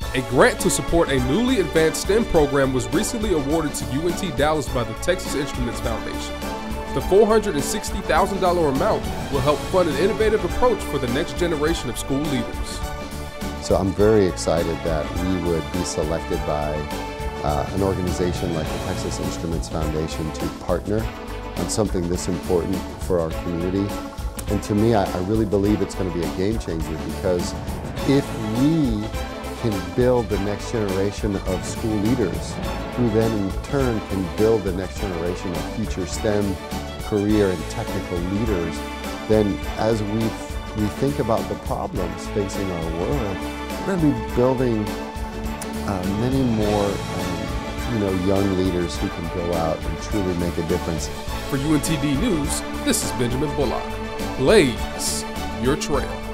A grant to support a newly advanced STEM program was recently awarded to UNT Dallas by the Texas Instruments Foundation. The $460,000 amount will help fund an innovative approach for the next generation of school leaders. So I'm very excited that we would be selected by an organization like the Texas Instruments Foundation to partner on something this important for our community. And to me, I really believe it's going to be a game changer, because if we can build the next generation of school leaders, who then in turn can build the next generation of future STEM career and technical leaders, then as we think about the problems facing our world, we're going to be building many more young leaders who can go out and truly make a difference. For UNTD News, this is Benjamin Bullock. Blaze your trail.